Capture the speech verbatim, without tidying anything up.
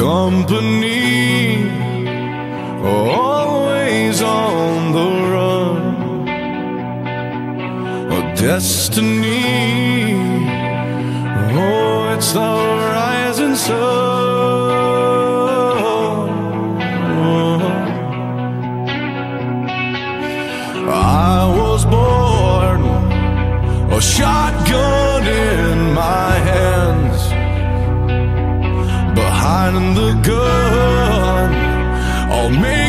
company, always on the run. A destiny, oh, it's the rising sun. I was born, a shotgun in my hands. Behind the gun, I'll make